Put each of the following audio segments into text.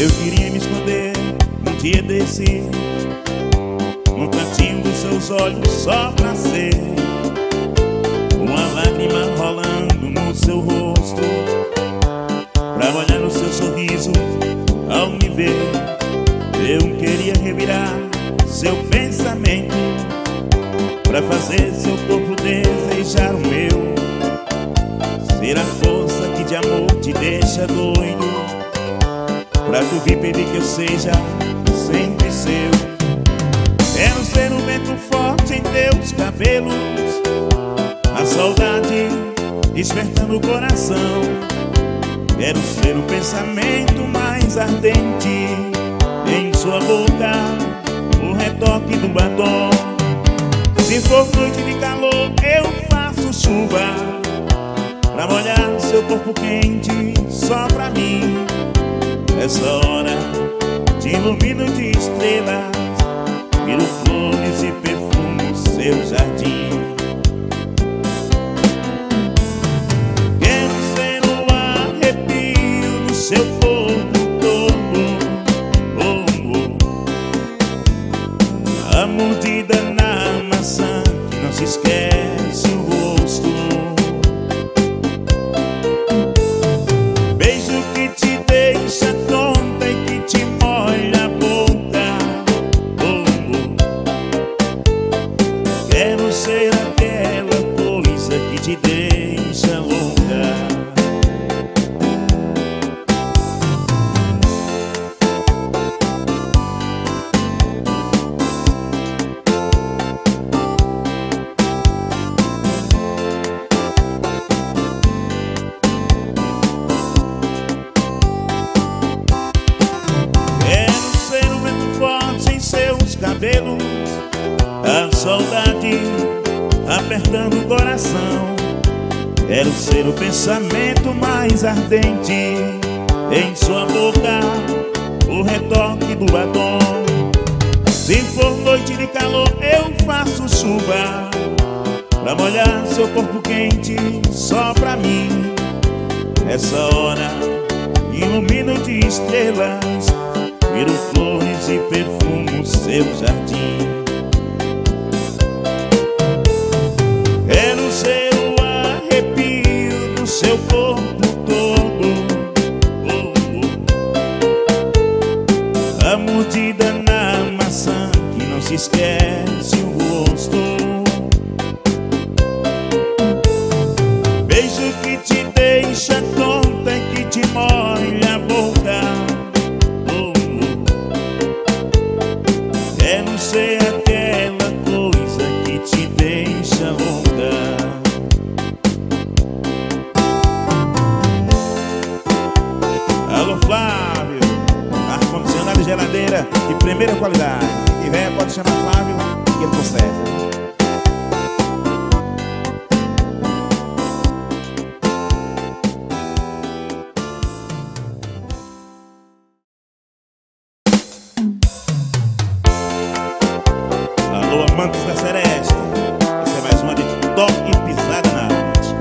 Eu queria me esconder um dia desse, no cantinho dos seus olhos, só pra ser uma lágrima rolando no seu rosto, pra olhar o seu sorriso ao me ver. Eu queria revirar seu pensamento, pra fazer seu corpo desejar o meu, ser a força que de amor te deixa doido, pra tu vir pedir que eu seja sempre seu. Quero ser um vento forte em teus cabelos, a saudade despertando o coração. Quero ser o pensamento mais ardente em sua boca, o retoque do batom. Se for noite de calor, eu faço chuva pra molhar seu corpo quente só pra mim. Essa hora te ilumino de estrelas, viro flores e perfumo seu jardim. Quero ser o arrepio do seu corpo todo, a mordida na maçã que não se esquece o rosto, beijo que te deixa tonta e que te molha a boca. Quero ser aquela coisa que te deixa louca. Cabelos, a saudade apertando o coração. Quero ser o pensamento mais ardente em sua boca, o retoque do batom. Se for noite de calor, eu faço chuva pra molhar seu corpo quente só pra mim. Essa hora ilumino de estrelas, viro flores e perfumo seu jardim. Quero ser o arrepio do seu corpo todo, a mordida na maçã que não se esquece o rosto, beijo que te deixa tonta e que te molha a boca. Quero ser aquela coisa que te deixa louca. Alô Flávio, ar-condicionado e geladeira de primeira qualidade. Se tiver, pode chamar Flávio que ele conserta. Amantes da Seresta, essa é mais uma de toque e pisada na arte.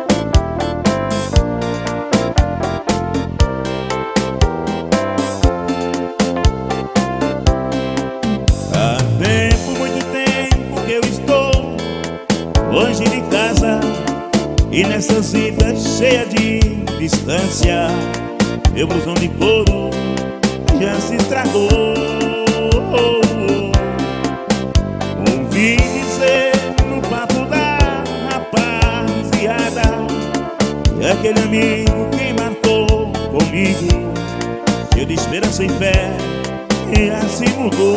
Há tempo, muito tempo que eu estou longe de casa, e nessa vida cheia de distância, meu blusão de couro já se estragou. Ouvi dizer no papo da rapaziada que aquele amigo que marcou comigo, cheio de esperança e fé, e assim mudou.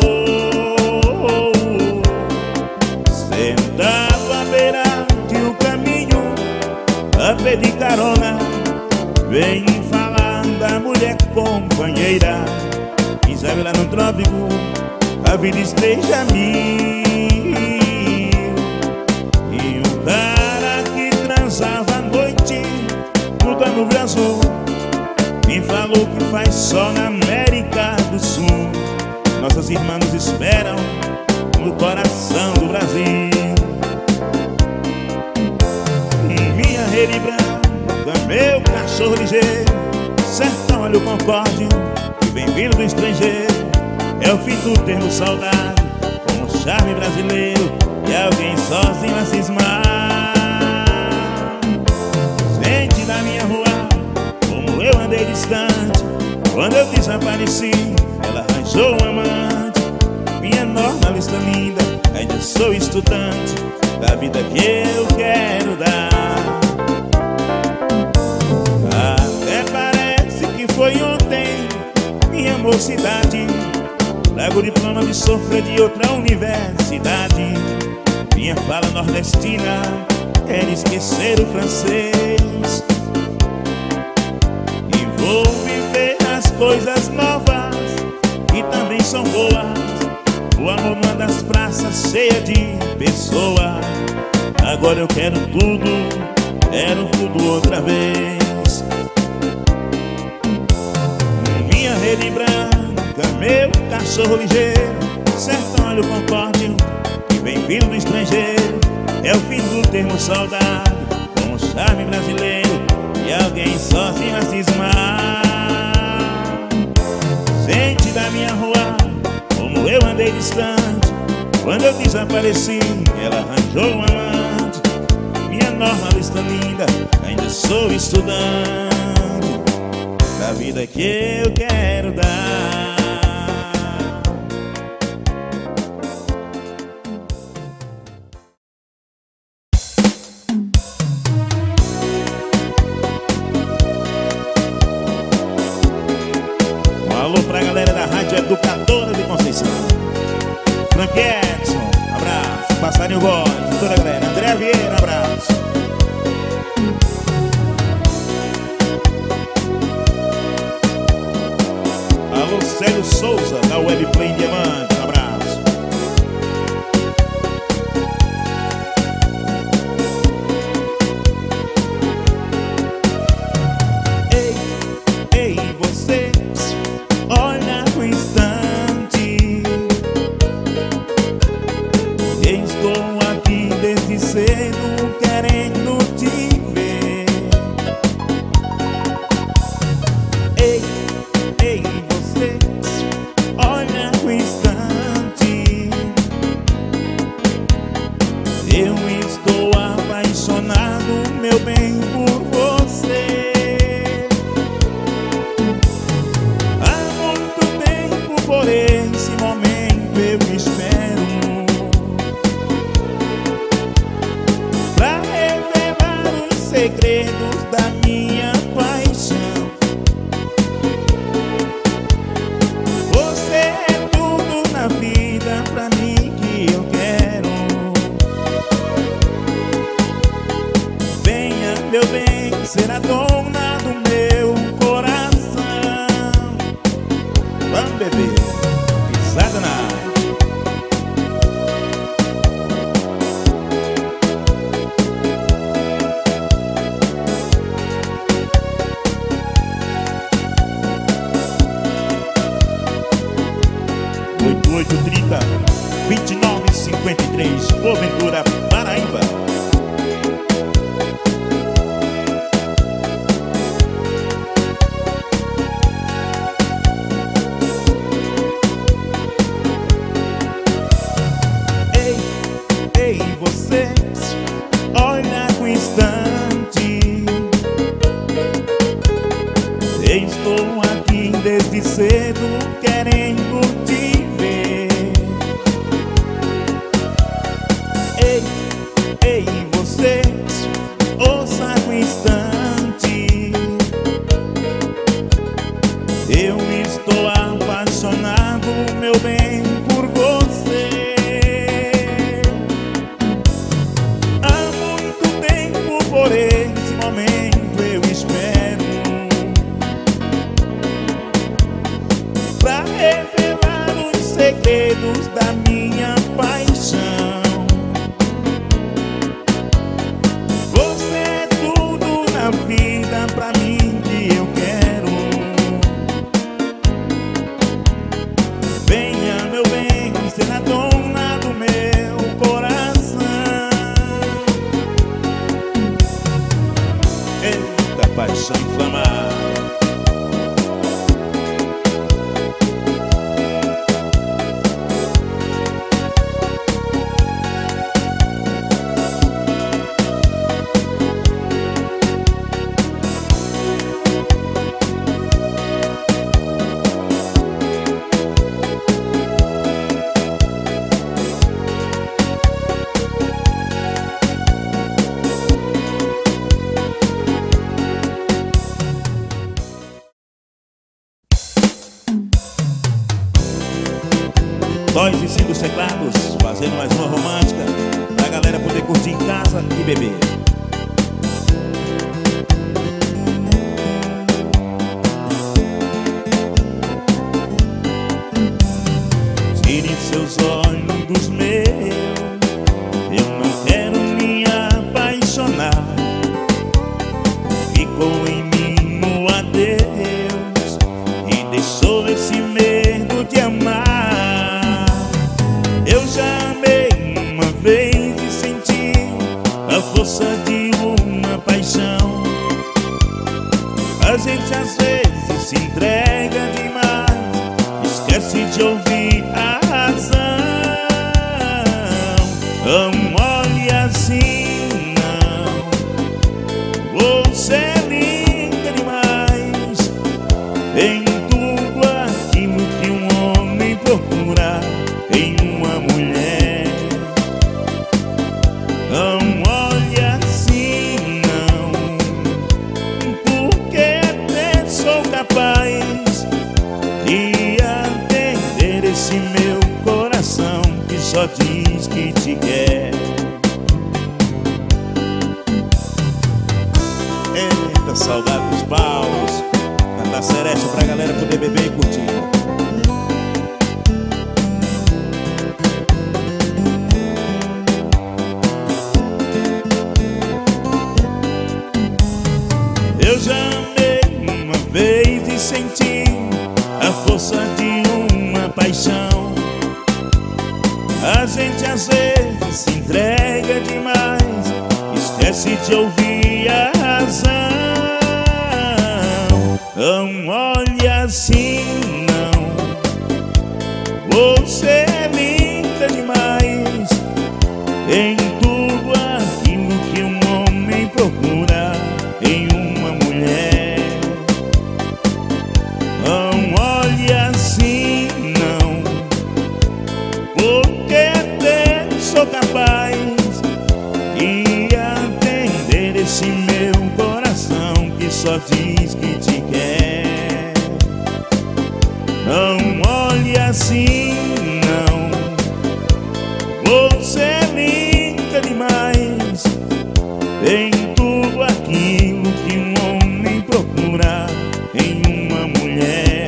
Sentado à beira de um caminho a pedir carona, vem falar da mulher companheira. Quem sabe lá no trópico a vida esteja mil. E o cara que transava à noite no Danúbio Azul me falou que faz só na América do Sul. Nossas irmãs nos esperam no coração do Brasil. Minha rede branca, meu cachorro ligeiro, sertão olha o Concorde, vem vindo do estrangeiro. É o fim do termo saudade, com um charme brasileiro e alguém sozinho a cismar. Gente da minha rua, como eu andei distante, quando eu desapareci, ela arranjou um amante. Minha normalista linda, ainda sou estudante da vida que eu quero dar. Até parece que foi ontem minha mocidade, trago o diploma de sofrer de outra universidade. Minha fala nordestina era esquecer o francês, e vou viver as coisas novas que também são boas. O amor numa das praças cheia de pessoas. Agora eu quero tudo outra vez. Minha rede branca, meu cachorro ligeiro, sertão concórdio que vem vindo do estrangeiro. É o fim do termo saudade, com um charme brasileiro e alguém sozinho a cismar. Gente da minha rua, como eu andei distante, quando eu desapareci, ela arranjou um amante. Minha normalista linda, ainda sou estudante da vida que eu quero dar. Um alô pra galera da Rádio Educadora de Conceição. Frank Edson, abraço. Passarinho Góes, toda a galera. André Vieira, abraço. Alô, Célio Souza, da Webplay Diamante, abraço. Ei, você, olha o instante. Estou aqui desde cedo querendo te ver. Ei, você, olha o instante. Eu estou apaixonado, meu bem, por você. Há muito tempo por esse momento eu espero, pra revelar os segredos da minha paixão. Você é tudo na vida pra mim que eu quero. Venha, meu bem, ser a dona do meu coração. Vamos, bebê, pisada na arte. Oito 30 2953, Boaventura, Paraíba. Ei, você, olha o instante. Estou aqui desde cedo querendo te ver. Ei, você, ouça o instante. Eu estou apaixonado, meu bem, por você. Há muito tempo por esse momento eu espero, pra revelar os segredos da minha paixão. Você é tudo na vida pra mim que eu quero. Venha, meu bem, ser a dona do meu coração. Eita, paixão inflamada. Toys e Sim dos teclados, fazendo mais uma romântica pra galera poder curtir em casa e beber. Tire seus olhos dos meus, eu não quero me apaixonar. Ficou em mim no adeus e deixou esse medo de amar. Eu já amei uma vez e senti a força de uma paixão. A gente às vezes se entrega demais, esquece de ouvir a razão. Olhe assim, não. Você é linda demais, em tudo aquilo que um homem procura em uma mulher. Não olhe assim, não, porque até sou capaz de atender esse meu coração que só diz que te quer. Eita, saudade dos paus, cantar seresta pra galera poder beber e curtir. Eu já amei uma vez e senti a força de uma paixão. A gente às vezes se entrega demais, esquece de ouvir a razão. Não olhe assim, não. Você é linda demais, em tudo aquilo que um homem procura em uma mulher. Não olhe assim, não, porque até sou capaz de atender esse meu coração que só diz que te quer. Não olhe assim, não. Você é linda demais, em tudo aquilo que um homem procura em uma mulher.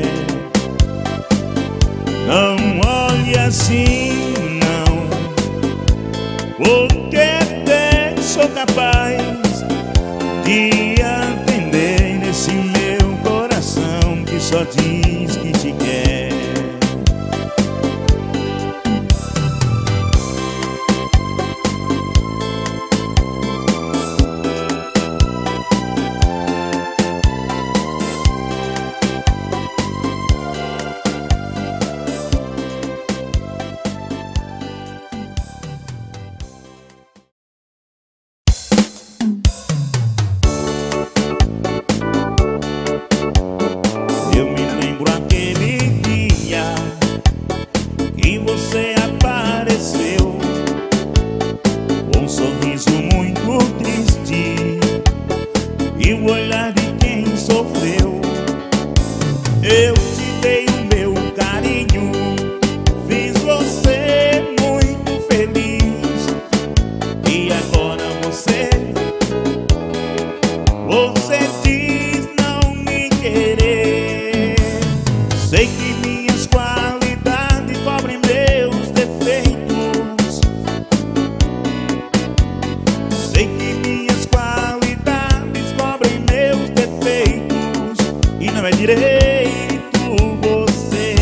Não olhe assim, não, porque até sou capaz de atender esse meu coração que só diz que te quer. Eu me lembro aquele dia que você apareceu, com um sorriso muito triste e o olhar de quem sofreu. Eu te dei o meu carinho, fiz você muito feliz, e agora você diz não me querer. Sei que minhas qualidades cobrem meus defeitos. Sei que minhas qualidades cobrem meus defeitos, e não é direito você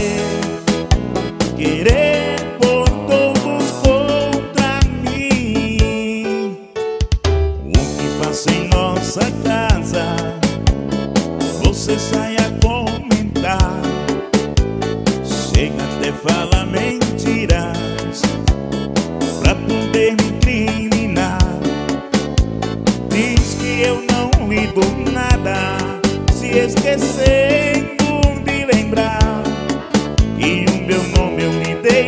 querer por todos contra mim. O que faço em nossa casa, você sai a comentar, chega até falar mentiras pra poder me incriminar. Diz que eu não lhe dou nada, se esquecendo de lembrar que o meu nome eu lhe dei,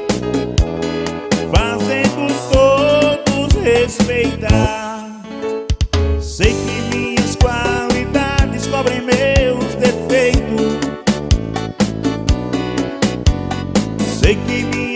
fazendo todos respeitar. Sei que minhas qualidades cobrem meus defeitos. Sei que minhas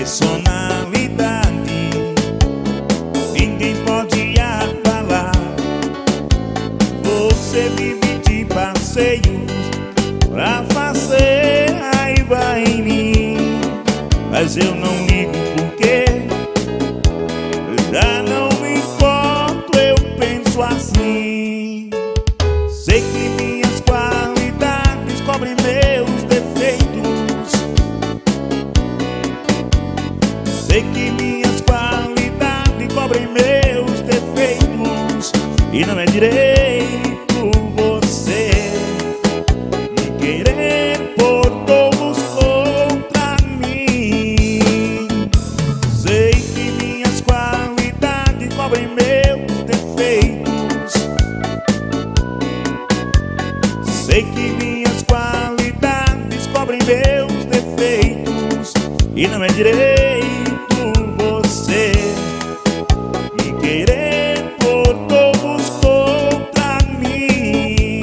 personalidade ninguém pode abalar. Você vive de passeios pra fazer raiva em mim, mas eu não ligo porque já não me importo, eu penso assim. Sei que minhas qualidades cobrem meus defeitos. Sei que minhas qualidades cobrem meus defeitos. E não é direito você me querer por todos contra mim. Sei que minhas qualidades cobrem meus defeitos. Sei que minhas qualidades cobrem meus defeitos. E não é direito você me querer por todos contra mim.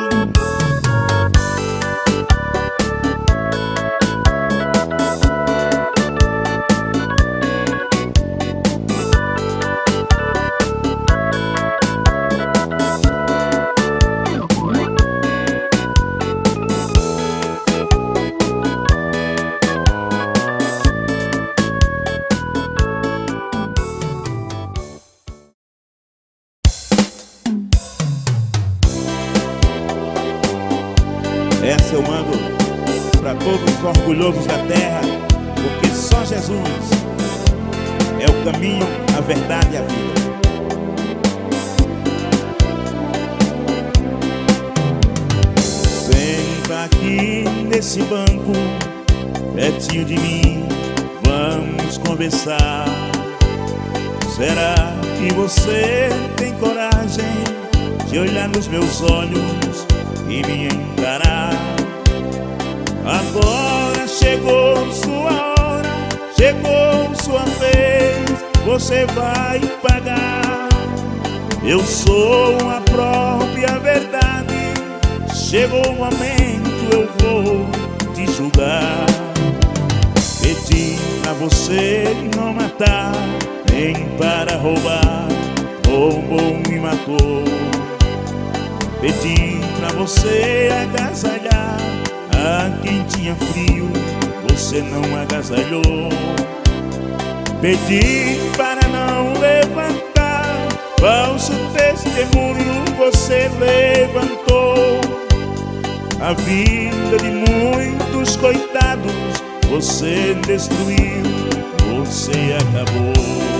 Essa eu mando para todos os orgulhosos da terra, porque só Jesus é o caminho, a verdade e a vida. Senta aqui nesse banco, pertinho de mim, vamos conversar. Será que você tem coragem de olhar nos meus olhos e me encarar? Agora chegou sua hora, chegou sua vez, você vai pagar. Eu sou a própria verdade, chegou o momento, eu vou te julgar. Pedi pra você não matar, nem para roubar, roubou e matou. Pedi pra você agasalhar a quem tinha frio, você não agasalhou. Pedi para não levantar falso testemunho, você levantou. A vida de muitos coitados você destruiu, você acabou.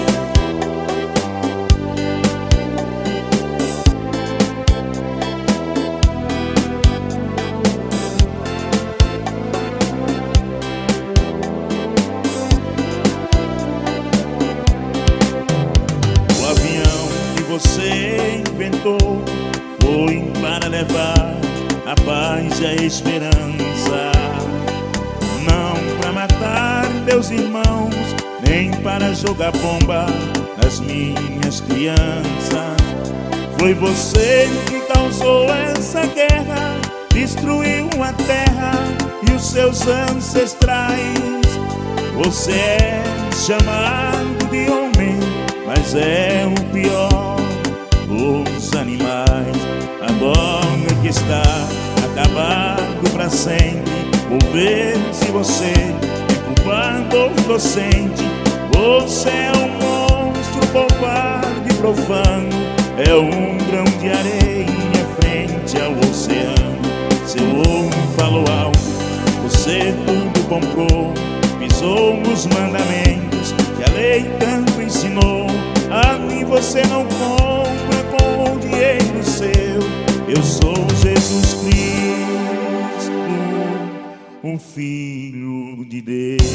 Você inventou foi para levar a paz e a esperança, não para matar meus irmãos, nem para jogar bomba nas minhas crianças. Foi você que causou essa guerra, destruiu a terra e os seus ancestrais. Você é chamado de homem, mas é o pior dos animais. Agora que está acabado pra sempre, vou ver se você é culpado ou inocente. Você é um monstro, covarde e profano, é um grão de areia frente ao oceano. Seu olho falou alto, você tudo comprou, pisou nos mandamentos que a lei tanto ensinou. A mim você não compra com o dinheiro seu. Eu sou Jesus Cristo, o Filho de Deus.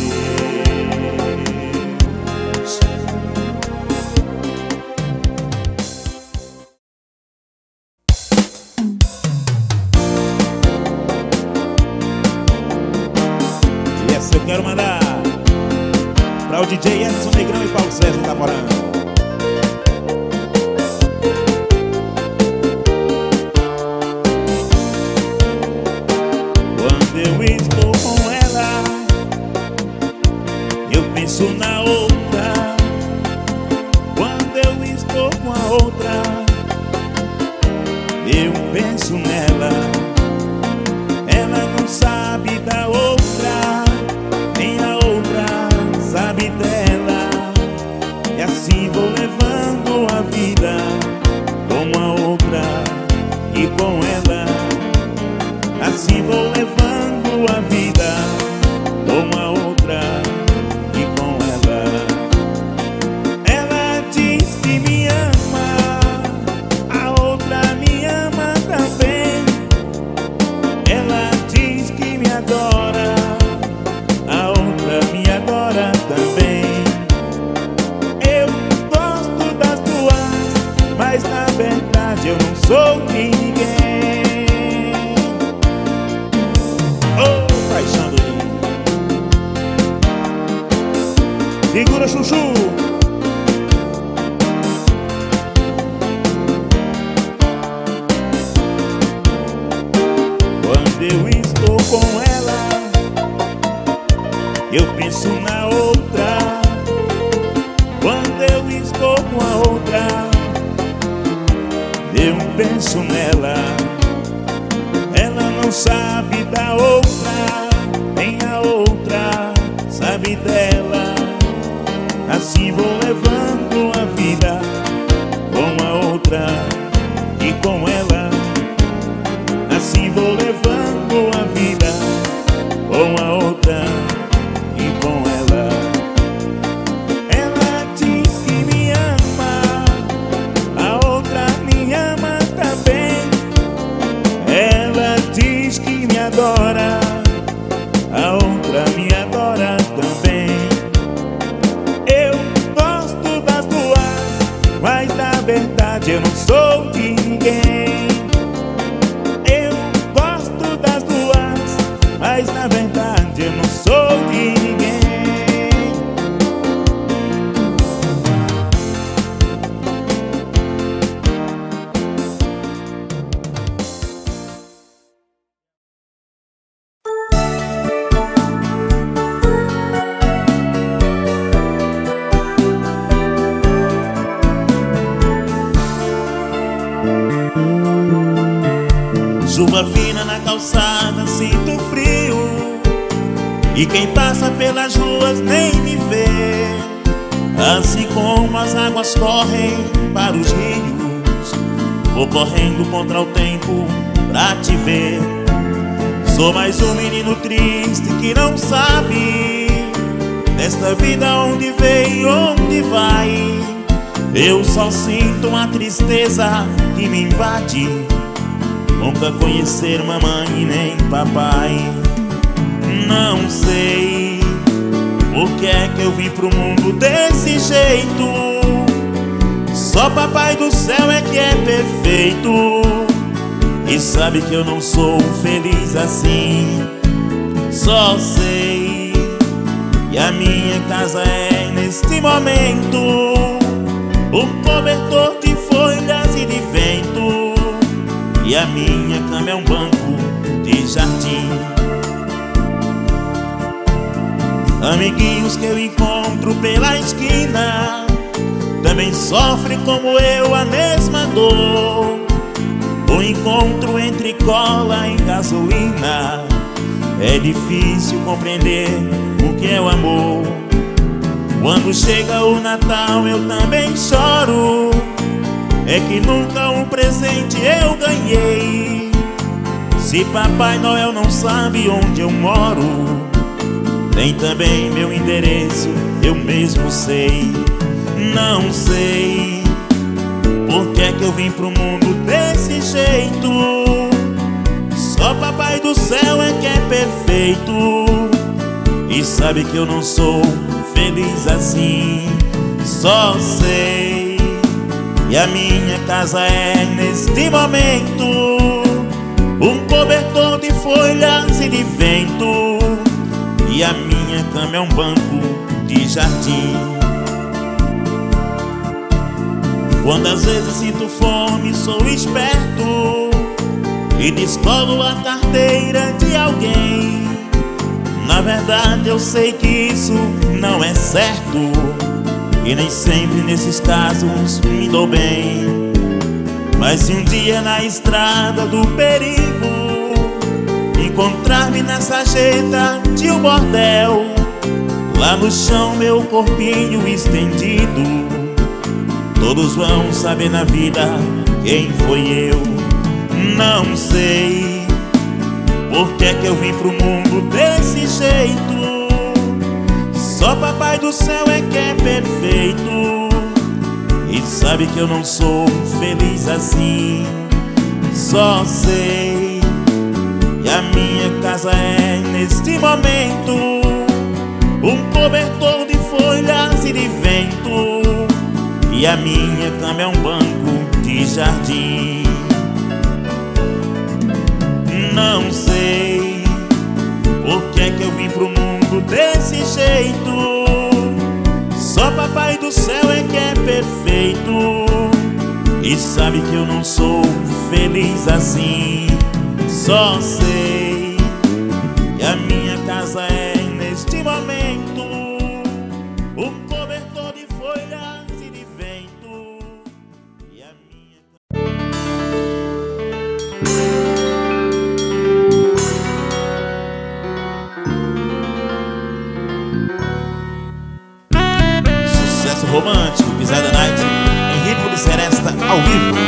E essa eu quero mandar para o DJ Edson Negrão e Paulo César Itaporã. penso na outra, quando eu estou com a outra, eu penso nela. Ela não sabe da outra, nem a outra sabe dela. E assim vou levando a vida com a outra e com ela. Assim vou levando a vida com a outra e com ela. Ela diz que me ama, a outra me ama também. Ela diz que me adora, a outra me adora também. Eu gosto das duas, mas na verdade eu não sou de ninguém. Oh, paixão do Rio. Segura, chuchu. Quando eu estou com ela, eu penso na outra. Quando eu estou com a outra, eu penso nela. Ela não sabe da outra, nem a outra sabe dela. Assim vou levando a vida com a outra e com ela. Assim vou levando a vida com a outra e com ela. Ela diz que me ama, a outra me ama também. Ela diz que me adora, a outra me adora também. Eu gosto das duas, mas na verdade eu não sou de ninguém. Eu gosto das duas, mas na verdade eu não sou de ninguém. Chuva fina na calçada, sinto frio, e quem passa pelas ruas nem me vê. Assim como as águas correm para os rios, vou correndo contra o tempo pra te ver. Sou mais um menino triste que não sabe desta vida onde veio, onde vai. Eu só sinto uma tristeza que me invade, nunca conhecer mamãe nem papai. Não sei por que é que eu vim pro mundo desse jeito. Só papai do céu é que é perfeito e sabe que eu não sou feliz assim. Só sei que a minha casa é neste momento um cobertor de folhas e de vento, e a minha cama é um banco de jardim. Amiguinhos que eu encontro pela esquina também sofrem como eu a mesma dor. O encontro entre cola e gasolina é difícil compreender o que é o amor. Quando chega o Natal eu também choro, é que nunca um presente eu ganhei. Se Papai Noel não sabe onde eu moro, nem também meu endereço eu mesmo sei. Não sei por que é que eu vim pro mundo desse jeito. Só Papai do céu é que é perfeito e sabe que eu não sou feliz assim. Só sei que a minha casa é neste momento um cobertor de folhas e de vento, e a minha cama é um banco de jardim. Quando às vezes sinto fome, sou esperto e descolo a carteira de alguém. Na verdade eu sei que isso não é certo, e nem sempre nesses casos me dou bem. Mas se um dia na estrada do perigo encontrar-me na sarjeta de um bordel, lá no chão meu corpinho estendido, todos vão saber na vida quem foi eu. Não sei por que é que eu vim pro mundo desse jeito. Só papai do céu é que é perfeito e sabe que eu não sou feliz assim. Só sei que a minha casa é neste momento um cobertor de folhas e de vento, e a minha cama é um banco de jardim. Não sei por que é que eu vim pro mundo desse jeito. Só papai do céu é que é perfeito e sabe que eu não sou feliz assim. Só sei que a minha casa é neste momento um cobertor de folhas e de vento, e a minha... Sucesso romântico, Pisada Night, em ritmo de seresta ao vivo.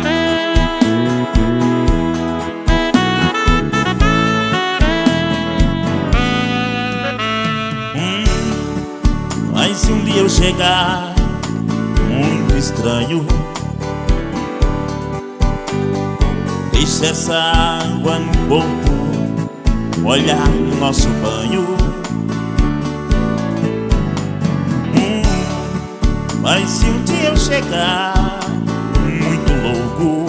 Mas se um dia eu chegar muito estranho, deixa essa água no corpo molhar o nosso banho. Mas se um dia eu chegar muito louco,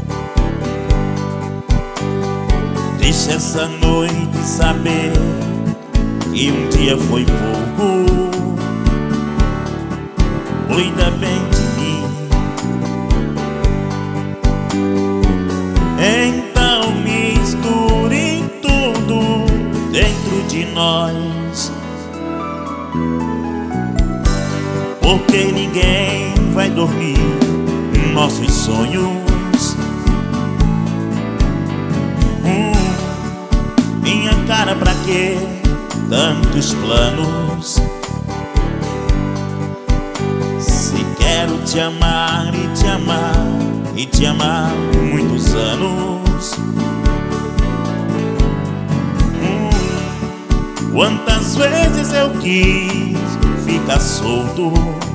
deixa essa noite saber que um dia foi pouco. Cuida bem de mim, então misture tudo dentro de nós, porque ninguém vai dormir nossos sonhos. Minha cara, pra que tantos planos? Quero te amar e te amar e te amar muitos anos. Quantas vezes eu quis ficar solto,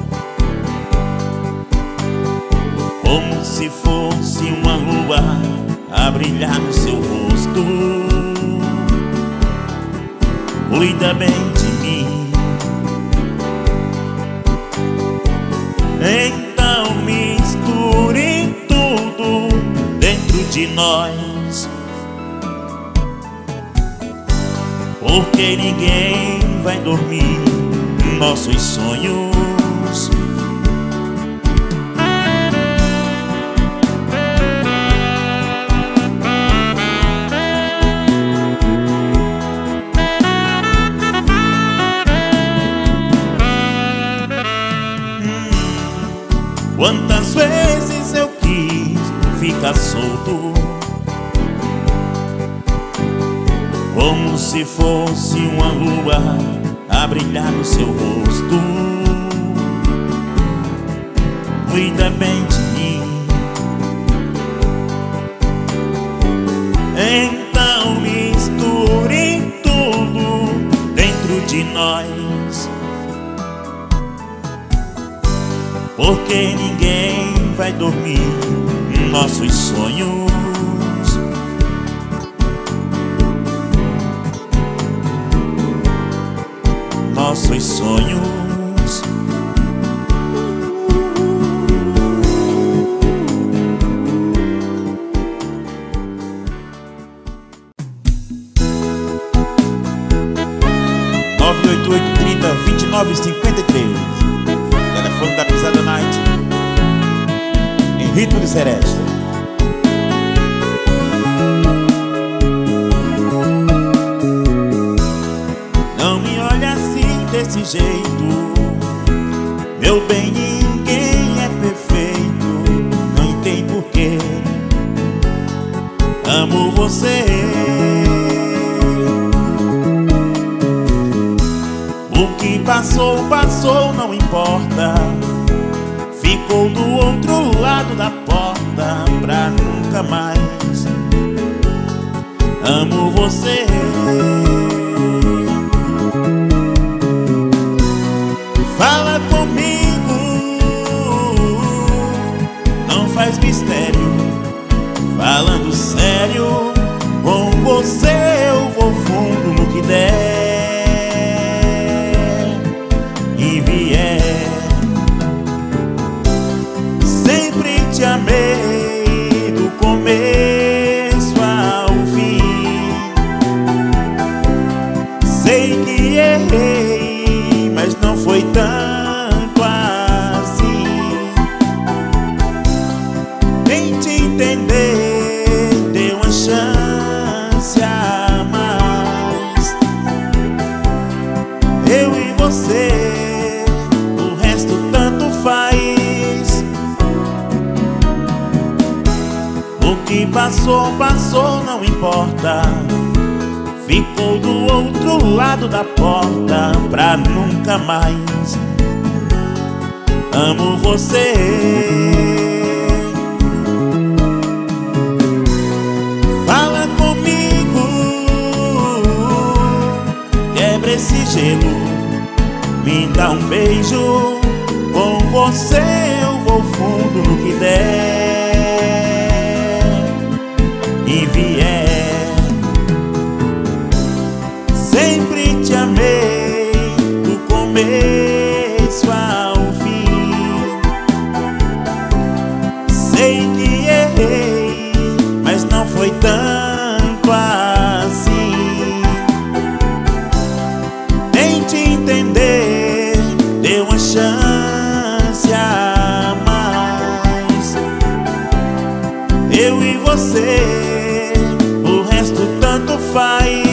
como se fosse uma lua a brilhar no seu rosto. Cuida bem de mim, então misture tudo dentro de nós, porque ninguém vai dormir nossos sonhos. Quantas vezes eu quis ficar solto, como se fosse uma lua a brilhar no seu rosto. Cuida bem de mim, então misture tudo dentro de nós, porque ninguém vai dormir nossos sonhos. Nossos sonhos. Telefone da Pisada Night, em ritmo de seresta. jeito. Meu bem, ninguém é perfeito, não tem porquê. Amo você. O que passou, passou, não importa. Ficou do outro lado da porta pra nunca mais. Amo você. Fala comigo, não faz mistério. Falando sério, com você eu vou fundo no que der e vier. Sempre te amei do começo ao fim. Sei que errei, mas não foi tanto assim. Tente entender, dê uma chance a mais. Eu e você, o resto tanto faz. O que passou, passou, não importa. Ficou do outro lado da porta pra nunca mais. Amo você. Fala comigo, quebra esse gelo, me dá um beijo. Com você eu vou fundo no que der e vier. Sempre te amei do começo ao fim. Sei que errei, mas não foi tanto assim. Tente entender, dê uma chance a mais. Eu e você, o resto tanto faz.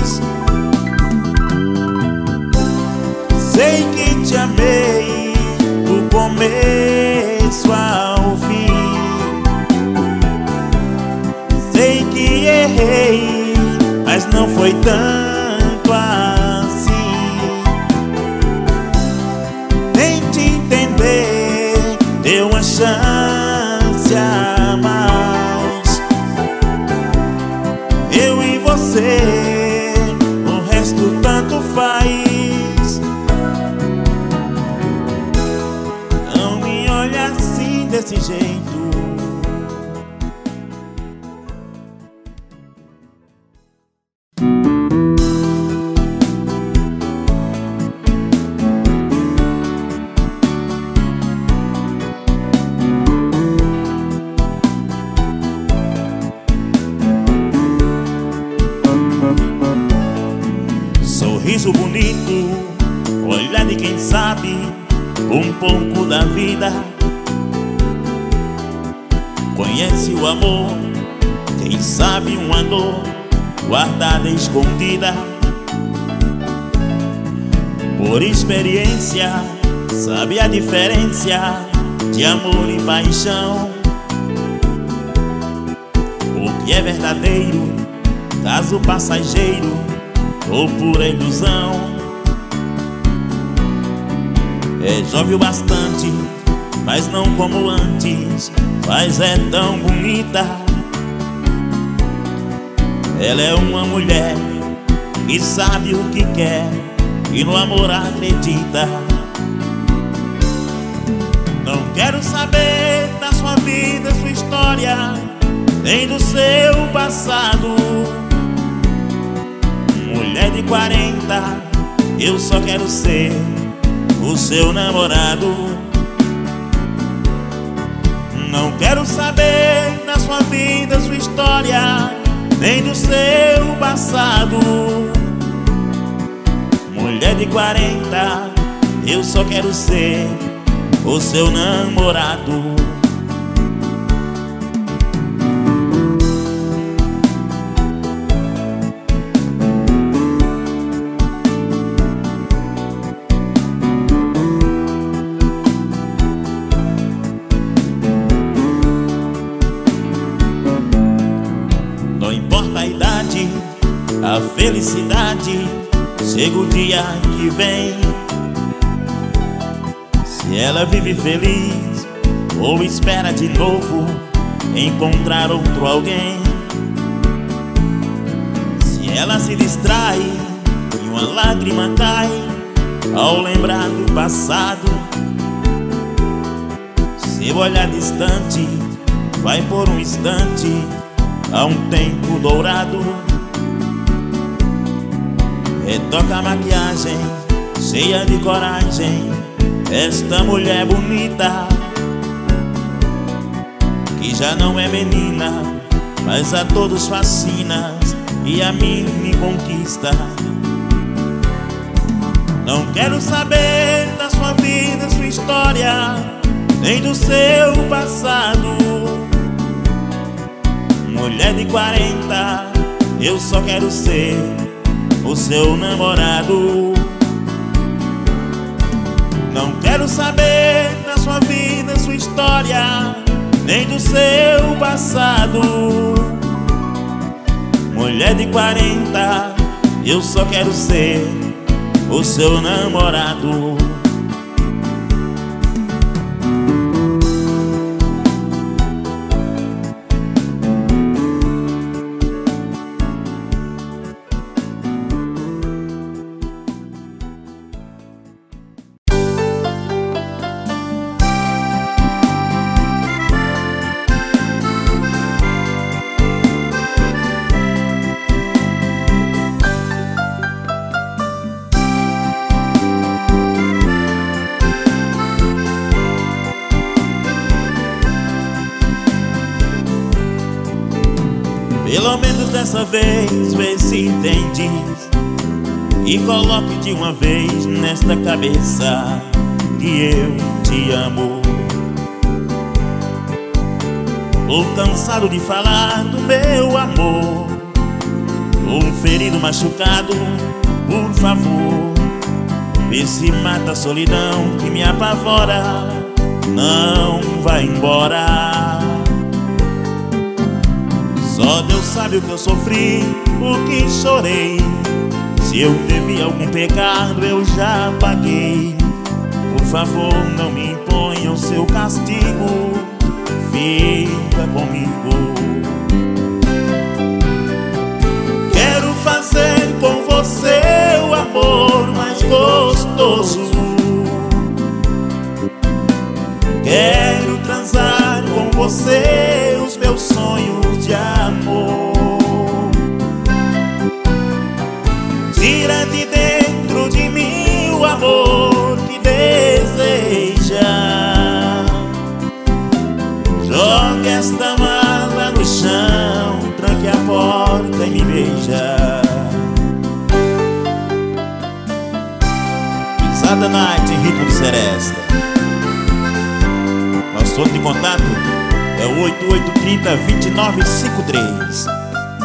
Sei que te amei do começo ao fim. Sei que errei, mas não foi tanto assim. Tente entender, dê uma chance a mais. Eu e você, o resto tanto faz. Desse jeito. Sorriso bonito, olhar de quem sabe um pouco da vida. Conhece o amor, quem sabe uma dor guardada e escondida. Por experiência, sabe a diferença de amor e paixão. O que é verdadeiro, caso passageiro ou pura ilusão. É jovem o bastante, mas não como antes, mas é tão bonita. Ela é uma mulher que sabe o que quer e no amor acredita. Não quero saber da sua vida, sua história, nem do seu passado. Mulher de 40, eu só quero ser o seu namorado. Não quero saber da sua vida, sua história, nem do seu passado. Mulher de 40, eu só quero ser o seu namorado. a felicidade chega o dia que vem. Se ela vive feliz ou espera de novo encontrar outro alguém, se ela se distrai e uma lágrima cai ao lembrar do passado, seu olhar distante vai por um instante a um tempo dourado. Retoca a maquiagem, cheia de coragem, esta mulher bonita, que já não é menina, mas a todos fascina e a mim me conquista. Não quero saber da sua vida, sua história, nem do seu passado. Mulher de 40, eu só quero ser o seu namorado. Não quero saber da sua vida, sua história, nem do seu passado. Mulher de 40, eu só quero ser o seu namorado. Pelo menos dessa vez, vê se entende e coloque de uma vez nesta cabeça que eu te amo. Tô cansado de falar do meu amor, tô ferido, machucado, por favor, vê se mata a solidão que me apavora, não vai embora. Só Deus sabe o que eu sofri, o que chorei. Se eu devi algum pecado, eu já paguei. Por favor, não me imponha o seu castigo, fica comigo. Quero fazer com você o amor mais gostoso. Quero transar com você os meus sonhos de amor. Tira de dentro de mim o amor que deseja. Jogue esta mala no chão, tranque a porta e me beija. Pisada Night, ritmo de seresta. Nosso ponto de contato é o 8830-2953.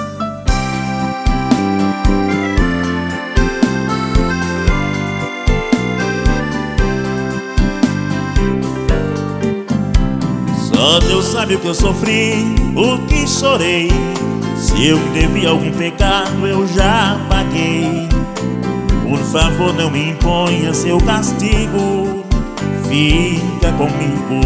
Só Deus sabe o que eu sofri, o que chorei. Se eu devi algum pecado, eu já paguei. Por favor, não me imponha seu castigo, fica comigo.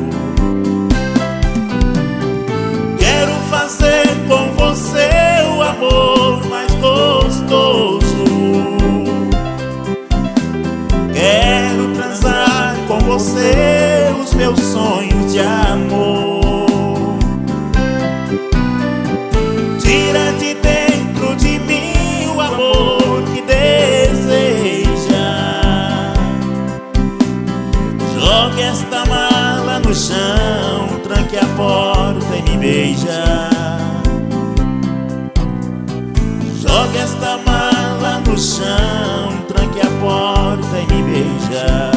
Quero fazer com você o amor mais gostoso. Quero transar com você os meus sonhos de amor. Tira de dentro de mim o amor que deseja. Jogue esta mala no chão, tranque a porta e me beija. Jogue esta mala no chão, tranque a porta e me beija.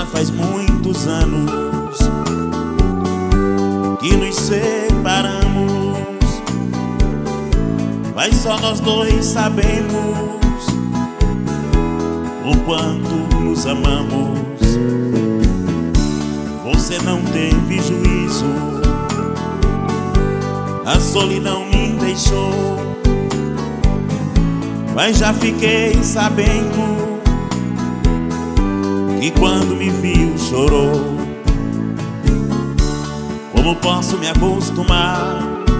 Já faz muitos anos que nos separamos, mas só nós dois sabemos o quanto nos amamos. Você não teve juízo, a solidão me deixou, mas já fiquei sabendo que quando me viu chorou. Como posso me acostumar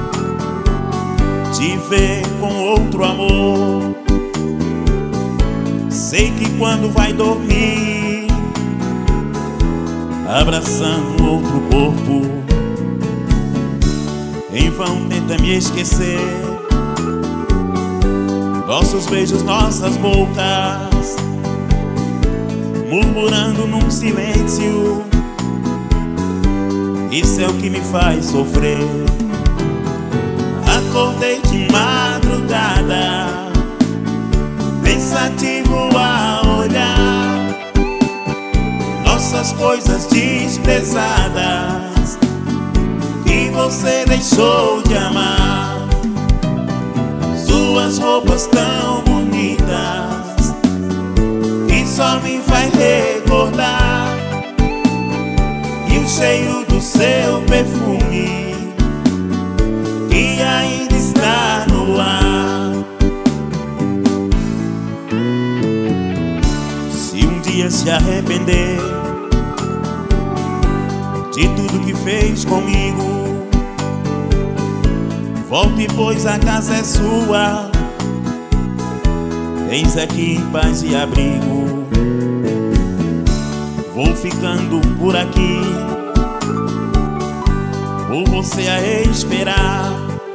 te ver com outro amor? Sei que quando vai dormir abraçando outro corpo, em vão tenta me esquecer. Nossos beijos, nossas bocas, murmurando num silêncio. Isso é o que me faz sofrer. Acordei de madrugada, pensativo a olhar nossas coisas desprezadas que você deixou de amar. Suas roupas tão bonitas que só me faz recordar, e o cheiro do seu perfume que ainda está no ar. Se um dia se arrepender de tudo que fez comigo, volte, pois a casa é sua. Eis aqui paz e abrigo. Vou ficando por aqui, por você a esperar.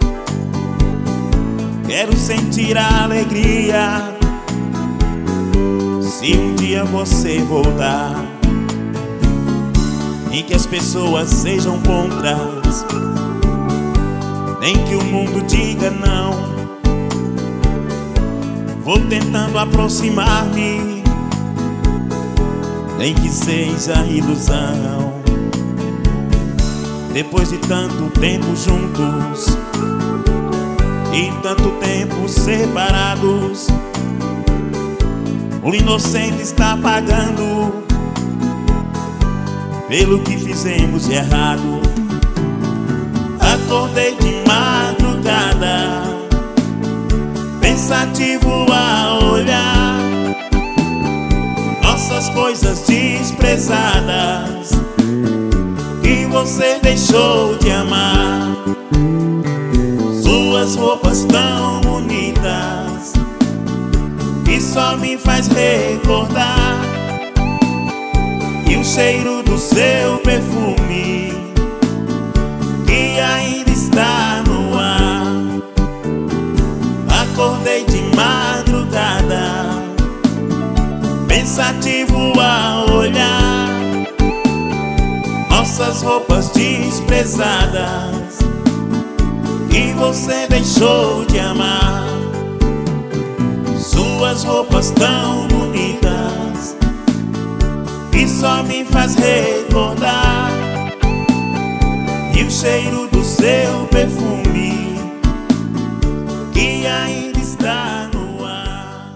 Quero sentir a alegria se um dia você voltar, nem que as pessoas sejam contras, nem que o mundo diga não. Vou tentando aproximar-me, nem que seja ilusão. Depois de tanto tempo juntos e tanto tempo separados, o inocente está pagando pelo que fizemos de errado. Acordei de madrugada, pensativo a olhar nossas coisas desprezadas que você deixou de amar. Suas roupas tão bonitas que só me faz recordar, e o cheiro do seu perfume que ainda está no ar. Acordei de madrugada, pensativo a olhar nossas roupas desprezadas que você deixou de amar. Suas roupas tão bonitas que só me faz recordar, e o cheiro do seu perfume que ainda está no ar.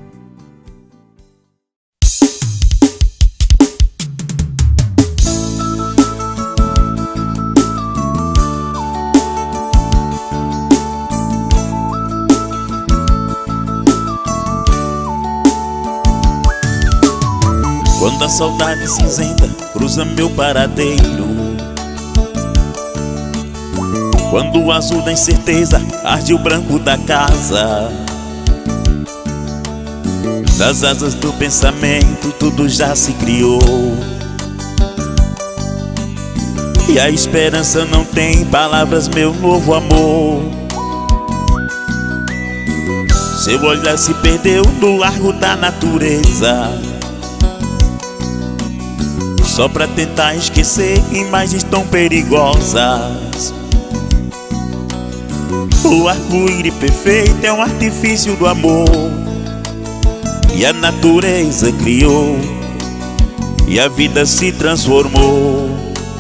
Quando a saudade cinzenta cruza meu paradeiro, quando o azul da incerteza arde o branco da casa, das asas do pensamento tudo já se criou, e a esperança não tem palavras, meu novo amor. Seu olhar se perdeu no largo da natureza, só pra tentar esquecer imagens tão perigosas. O arco-íris perfeito é um artifício do amor, e a natureza criou, e a vida se transformou.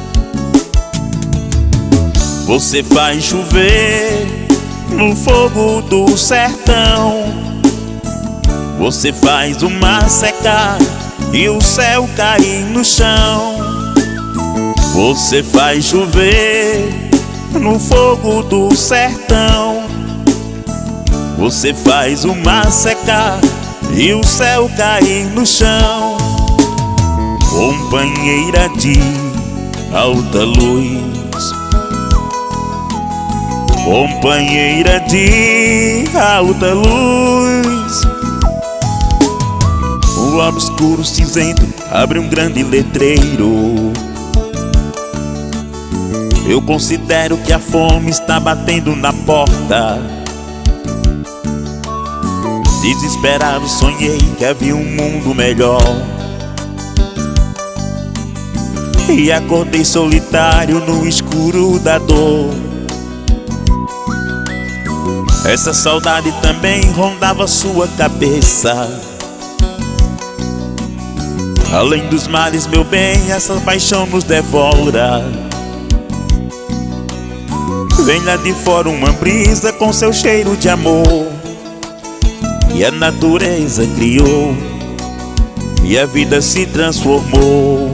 Você faz chover no fogo do sertão, você faz o mar secar e o céu cair no chão. Você faz chover no fogo do sertão, você faz o mar secar e o céu cair no chão. Companheira de alta luz, companheira de alta luz. O obscuro cinzento abre um grande letreiro. Eu considero que a fome está batendo na porta. Desesperado sonhei que havia um mundo melhor, e acordei solitário no escuro da dor. Essa saudade também rondava sua cabeça. Além dos males, meu bem, essa paixão nos devora. Vem lá de fora uma brisa com seu cheiro de amor, e a natureza criou, e a vida se transformou.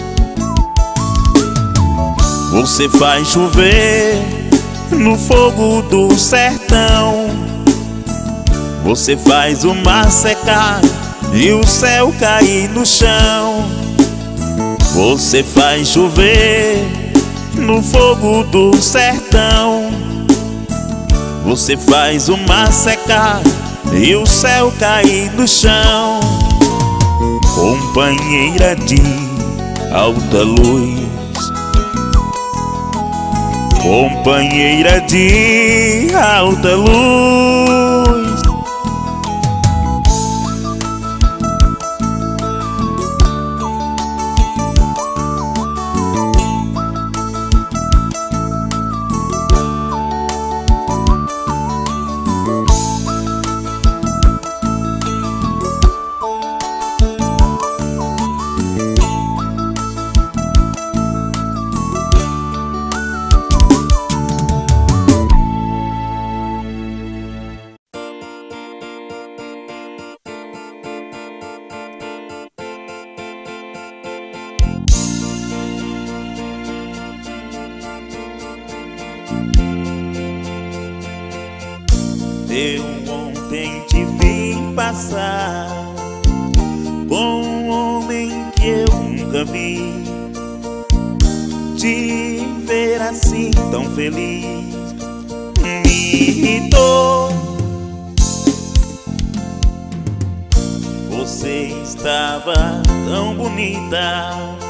Você faz chover no fogo do sertão, você faz o mar secar e o céu cair no chão. Você faz chover no fogo do sertão, você faz o mar secar e o céu cair no chão. Companheira de alta luz, companheira de alta luz. Eu ontem te vi passar com um homem que eu nunca vi. Te ver assim tão feliz me irritou. Você estava tão bonita,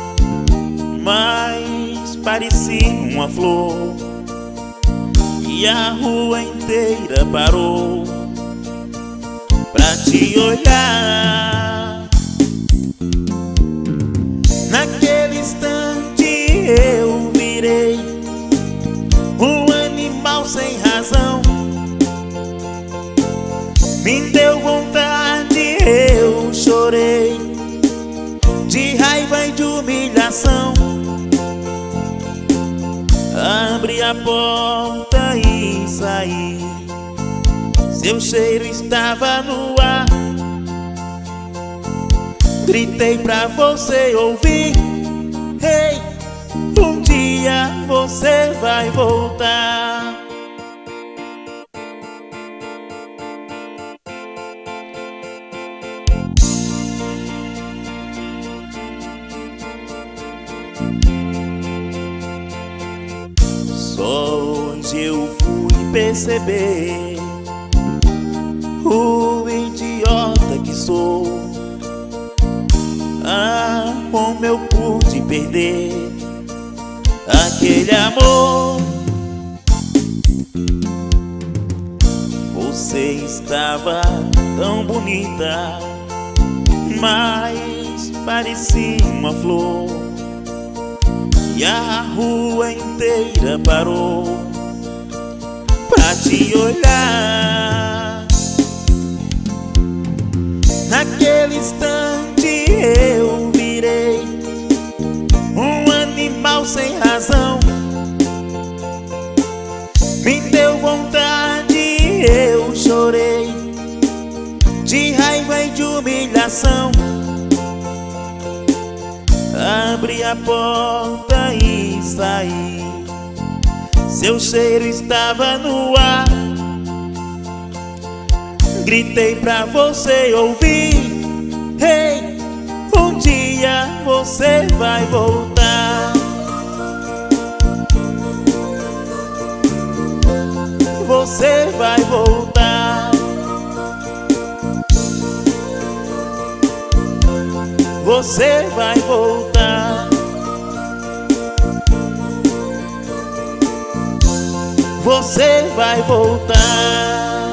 mas parecia uma flor, e a rua inteira parou pra te olhar. Naquele instante eu virei um animal sem razão. Me deu vontade, eu chorei de raiva e de humilhação. Abri a porta e saí, seu cheiro estava no ar. Gritei pra você ouvir: ei, um dia você vai voltar. Só hoje eu fui perceber o idiota que sou. Ah, como eu pude perder aquele amor. Você estava tão bonita, mas parecia uma flor, e a rua inteira parou pra te olhar. Naquele instante eu virei coração. Abri a porta e saí. Seu cheiro estava no ar. Gritei pra você ouvir. Hey, um dia você vai voltar. Você vai voltar. Você vai voltar. Você vai voltar.